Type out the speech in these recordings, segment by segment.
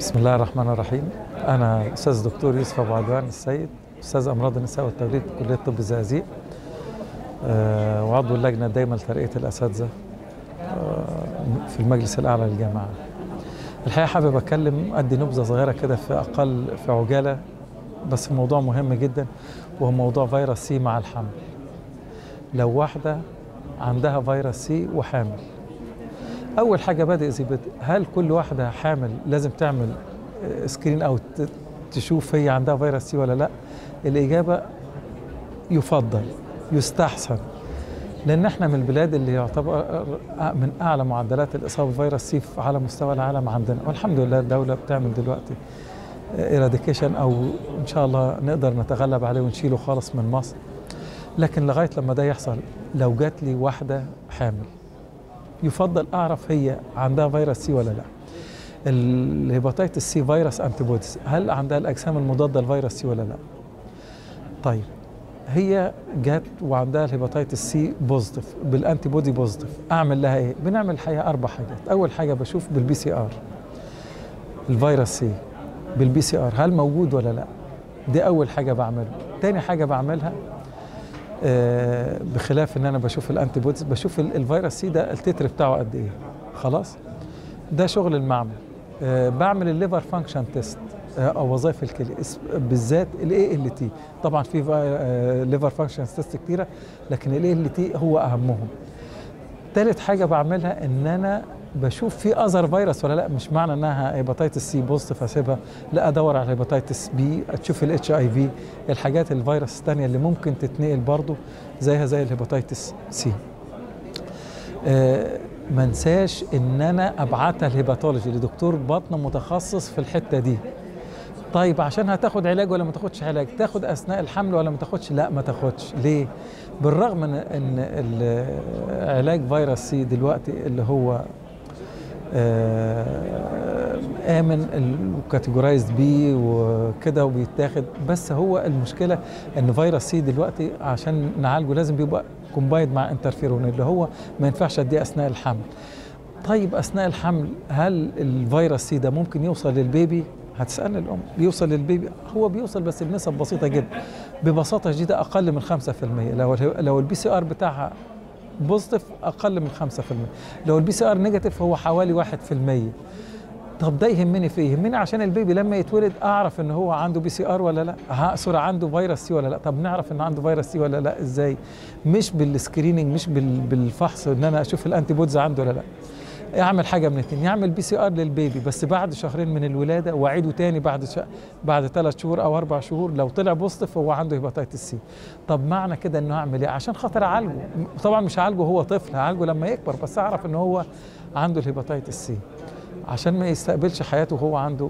بسم الله الرحمن الرحيم. أنا أستاذ دكتور يوسف أبو عدوان السيد، أستاذ أمراض النساء والتوليد في كلية طب الزقازيق، وعضو اللجنة الدايمة لترقية الأساتذة في المجلس الأعلى للجامعة. الحقيقة حابب أدي نبذة صغيرة كده في عجالة، بس موضوع مهم جدا، وهو موضوع فيروس سي مع الحمل. لو واحدة عندها فيروس سي وحامل، أول حاجة هل كل واحدة حامل لازم تعمل سكرين أو تشوف هي عندها فيروس سي ولا لا؟ الإجابة يفضل، يستحسن، لأن احنا من البلاد اللي يعتبر من أعلى معدلات الإصابة بفيروس سي على مستوى العالم عندنا، والحمد لله الدولة بتعمل دلوقتي إراديكيشن، أو إن شاء الله نقدر نتغلب عليه ونشيله خالص من مصر. لكن لغاية لما ده يحصل، لو جات لي واحدة حامل يفضل أعرف هي عندها فيروس سي ولا لا. الهيباتيتس سي فيروس أنتيبوديز، هل عندها الأجسام المضادة لفيروس سي ولا لا؟ طيب هي جات وعندها الهيباتيتس سي بوزيتيف بالأنتي بودي بوزيتيف، أعمل لها إيه؟ بنعمل الحقيقة 4 حاجات. أول حاجة بشوف بالبي سي آر الفيروس سي بالبي سي آر هل موجود ولا لا؟ دي أول حاجة بعملها. تاني حاجة بعملها بخلاف ان انا بشوف الانتي بوديز، بشوف الفيروس سي ده التتر بتاعه قد ايه. خلاص، ده شغل المعمل. بعمل الليفر فانكشن تيست او وظائف الكلى، بالذات الاي ال تي. طبعا في ليفر فانكشن تيست كتيره، لكن الاي ال تي هو اهمهم. ثالث حاجه بعملها ان انا بشوف في اذر فيروس ولا لا. مش معنى انها هيباتيتس سي بوزيتيف اسيبها، لا، ادور على هيباتيتس بي، تشوف الاتش اي في، الحاجات الفيروس الثانيه اللي ممكن تتنقل برضو زيها زي الهيباتيتس سي. ما انساش ان انا ابعتها الهيباتولوجي لدكتور بطن متخصص في الحته دي. طيب عشان هتاخد علاج ولا ما تاخدش علاج؟ تاخد اثناء الحمل ولا ما تاخدش؟ لا، ما تاخدش. ليه؟ بالرغم من ان علاج فيروس سي دلوقتي اللي هو آمن وكاتيجورايزد بي وكده وبيتاخد، بس هو المشكلة ان فيروس سي دلوقتي عشان نعالجه لازم بيبقى كومبايند مع انترفيرون، اللي هو ما ينفعش اديه اثناء الحمل. طيب اثناء الحمل هل الفيروس سي ده ممكن يوصل للبيبي؟ هتسألني الأم، بيوصل للبيبي؟ هو بيوصل بس بنسب بسيطة جدا، ببساطة شديدة أقل من 5%. لو البي سي ار بتاعها بوزيتيف أقل من 5%، لو البي سي ار نيجاتيف هو حوالي 1%. طب ده يهمني في إيه؟ يهمني عشان البيبي لما يتولد أعرف إن هو عنده بي سي ار ولا لا، عنده فيروس سي ولا لا. طب نعرف إن عنده فيروس سي ولا لا إزاي؟ مش بالسكريننج، مش بالفحص إن أنا أشوف الأنتي بودز عنده ولا لا. يعمل حاجه من اتنين، يعمل بي سي ار للبيبي بس بعد 2 من الولاده، واعيده تاني بعد 3 شهور او 4 شهور. لو طلع بوزيتيف هو عنده هيباتيتس سي. طب معنى كده انه اعمل ايه عشان خاطر اعالجه؟ طبعا مش هعالجه هو طفل، هعالجه لما يكبر، بس اعرف ان هو عنده الهيباتيتس سي عشان ما يستقبلش حياته وهو عنده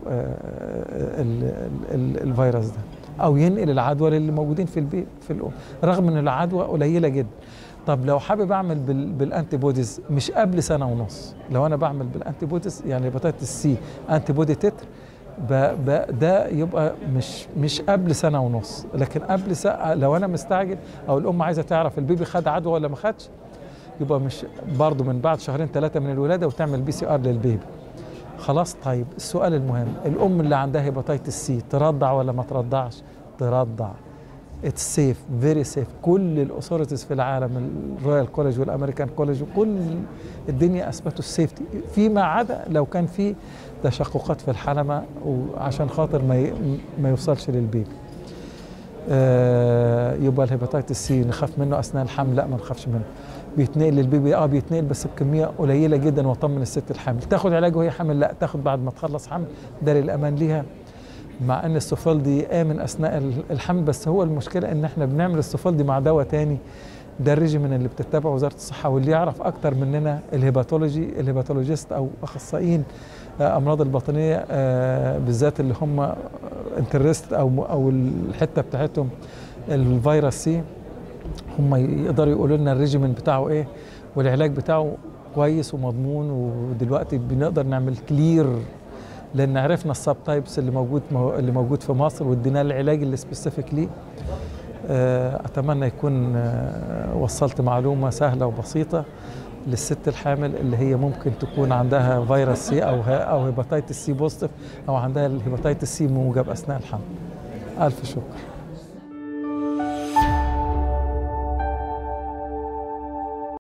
الفيروس ده، او ينقل العدوى للي موجودين في البيت في الام، رغم ان العدوى قليله جدا. طب لو حابب اعمل بالانتي بوديز مش قبل 1.5 سنة، لو انا بعمل بالانتي بوديز يعني هيباتيتس سي انتي بودي تتر، ده يبقى مش قبل 1.5 سنة، لكن قبل لو انا مستعجل او الام عايزه تعرف البيبي خد عدوى ولا ما خدش، يبقى مش برضه من بعد 2 3 من الولاده وتعمل بي سي ار للبيبي. خلاص. طيب السؤال المهم، الام اللي عندها هيباتيتس سي ترضع ولا ما ترضعش؟ ترضع. اتس سيف، فيري سيف. كل الاثوريتيز في العالم، الرويال كوليج والامريكان كوليج وكل الدنيا اثبتوا السيفتي، فيما عدا لو كان في تشققات في الحلمه وعشان خاطر ما يوصلش للبيبي. يبقى الهيباتيتس سي نخاف منه اثناء الحمل؟ لا، ما نخافش منه. بيتنقل للبيبي؟ بيتنقل بس بكميه قليله جدا، واطمن الست الحامل. تاخد علاج وهي حامل؟ لا، تاخد بعد ما تخلص حمل، ده للامان ليها، مع ان السوفالدي آمن اثناء الحمل. بس هو المشكله ان احنا بنعمل السوفالدي مع دواء تاني، ده الريجيمين اللي بتتبعه وزاره الصحه، واللي يعرف اكتر مننا الهيباتولوجيست او اخصائيين امراض الباطنيه بالذات اللي هم انترست او الحته بتاعتهم الفيروس سي، هم يقدروا يقولوا لنا الريجيمين بتاعه ايه والعلاج بتاعه كويس ومضمون. ودلوقتي بنقدر نعمل كلير لان عرفنا السب تايبس اللي موجود في مصر، وادينا العلاج اللي سبيسيفيك ليه. اتمنى يكون وصلت معلومه سهله وبسيطه، للست الحامل اللي هي ممكن تكون عندها فيروس سي أو هيباتيتس سي بوزيتيف، أو عندها الهيباتيتس سي موجب أثناء الحمل. ألف شكر.